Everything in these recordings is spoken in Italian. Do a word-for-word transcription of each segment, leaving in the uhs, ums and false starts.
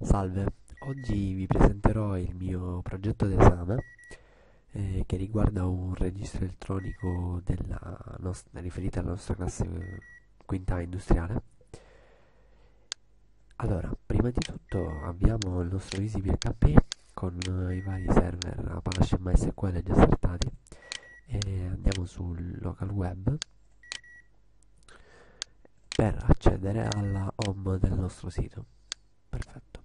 Salve, oggi vi presenterò il mio progetto d'esame eh, che riguarda un registro elettronico della nostra, riferito alla nostra classe eh, quinta industriale. Allora, prima di tutto avviamo il nostro EasyPHP con eh, i vari server Apache e MySQL già startati e andiamo sul local web per accedere alla home del nostro sito. Perfetto.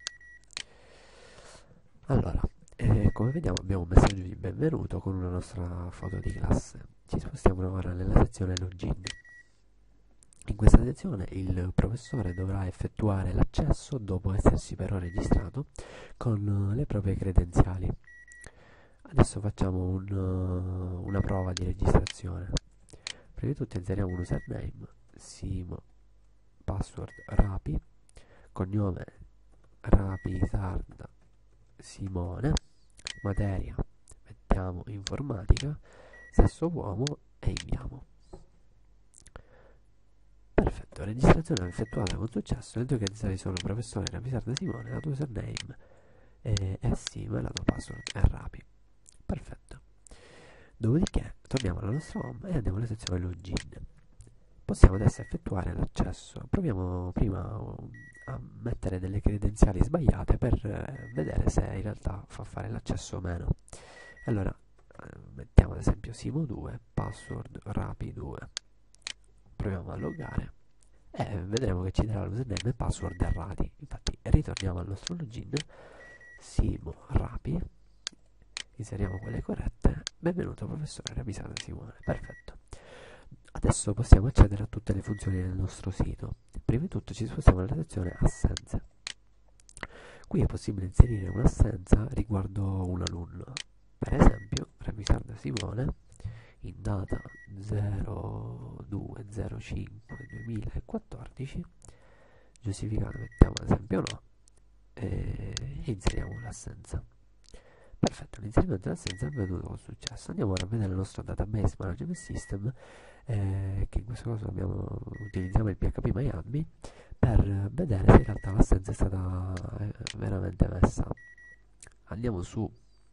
Allora, eh, come vediamo abbiamo un messaggio di benvenuto con una nostra foto di classe. Ci spostiamo ora nella sezione login. In questa sezione il professore dovrà effettuare l'accesso dopo essersi però registrato con le proprie credenziali. Adesso facciamo un, uh, una prova di registrazione. Prima di tutto inseriamo un username, Simo, password Rapi, cognome Rapi Sarda Simone, materia mettiamo informatica, sesso uomo e inviamo. Perfetto, registrazione effettuata con successo. Le tue credenziali sono professore Rapisarda Simone, la tua username è, è Simo e la tua password è Rapi. Perfetto. Dopodiché torniamo alla nostra home e andiamo alla sezione login. Possiamo adesso effettuare l'accesso. Proviamo prima a mettere delle credenziali sbagliate per eh, vedere se in realtà fa fare l'accesso o meno. Allora eh, mettiamo ad esempio Simo due, password Rapi due. Proviamo a loggare e vedremo che ci darà l'username e password errati. Infatti ritorniamo al nostro login, Simo Rapi, inseriamo quelle corrette. Benvenuto professore Rapisarda Simone. Perfetto. Adesso possiamo accedere a tutte le funzioni del nostro sito. Prima di tutto ci spostiamo nella sezione assenze. Qui è possibile inserire un'assenza riguardo un alunno. Per esempio, Rapisarda Simone, in data zero due zero cinque duemilaquattordici, giustificato mettiamo ad esempio no, e inseriamo l'assenza. Perfetto, l'inserimento dell'assenza è avvenuto con successo. Andiamo ora a vedere il nostro database management system, eh, che in questo caso abbiamo, utilizziamo il P H P MyAdmin per vedere se in realtà l'assenza è stata eh, veramente messa. Andiamo su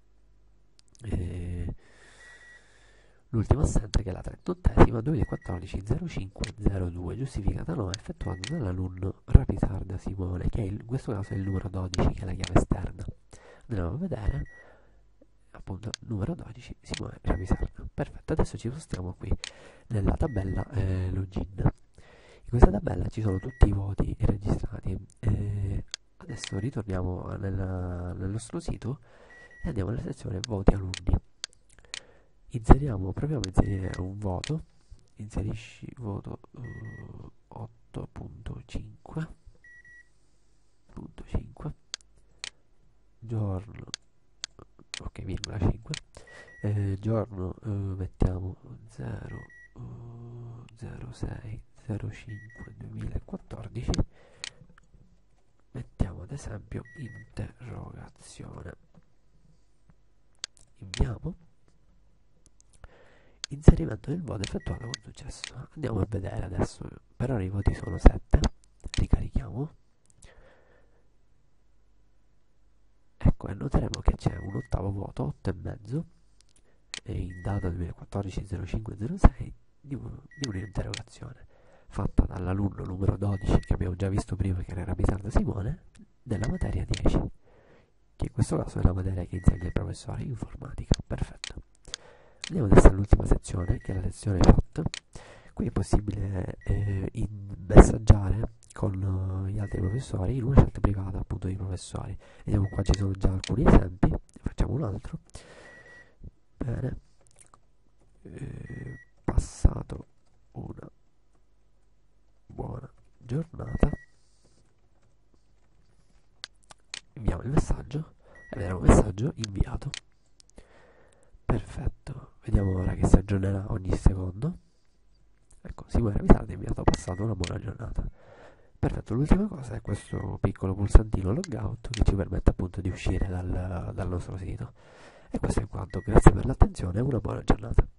eh, l'ultima assenza, che è la trentottesima duemilaquattordici zero cinque zero due, giustificata no, effettuata dall'alunno Rapisarda Simone, che è il, in questo caso è il numero dodici, che è la chiave esterna. Andiamo a vedere, appunto, numero dodici, Simone Rapisarda. Perfetto, adesso ci spostiamo qui nella tabella eh, login. In questa tabella ci sono tutti i voti registrati. Eh, adesso ritorniamo nella, nel nostro sito e andiamo nella sezione voti alunni. Inseriamo, proviamo a inserire un voto. Inserisci voto uh, otto punto cinque punto cinque, giorno, ok, virgola cinque, eh, giorno eh, mettiamo zero zero sei zero cinque duemilaquattordici, mettiamo ad esempio interrogazione, inviamo. Inserimento del voto effettuato con successo. Andiamo a vedere adesso. Per ora i voti sono sette. Ricarichiamo. Ecco, e noteremo che c'è un ottavo voto, otto e mezzo, e in data duemilaquattordici zero cinque zero sei, di, un, di un'interrogazione fatta dall'alunno numero dodici, che abbiamo già visto prima, che era Rapisarda Simone, della materia dieci, che in questo caso è la materia che insegna il professore informatica. Perfetto. Andiamo adesso all'ultima sezione, che è la sezione chat. Qui è possibile eh, messaggiare con uh, gli altri professori in una chat privata, appunto, di professori. Vediamo qua, ci sono già alcuni esempi. Facciamo un altro. Bene. Eh, passato una buona giornata. Inviamo il messaggio e vediamo il messaggio inviato. Perfetto, vediamo ora che si aggiornerà ogni secondo. Ecco, Simone Rapisarda, inviato, passato una buona giornata. Perfetto, l'ultima cosa è questo piccolo pulsantino logout che ci permette appunto di uscire dal, dal nostro sito. E questo è quanto, grazie per l'attenzione e una buona giornata.